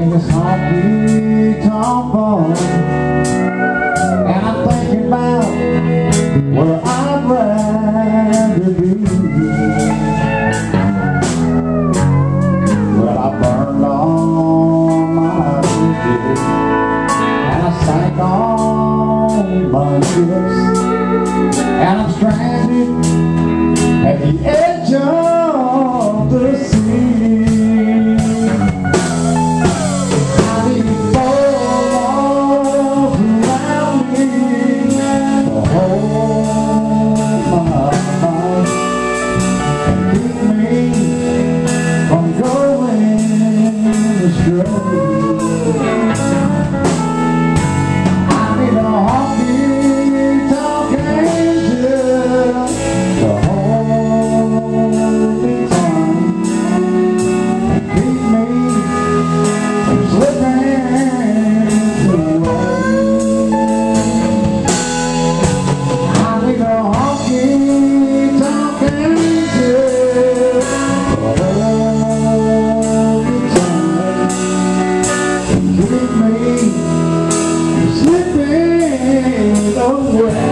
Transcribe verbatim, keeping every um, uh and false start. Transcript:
in this honky-tonk bar, and I'm thinking about where I'd rather be. Well, I burned all my bridges, and I sank all my ships, and I'm stranded at the edge of the sea. Slipping away.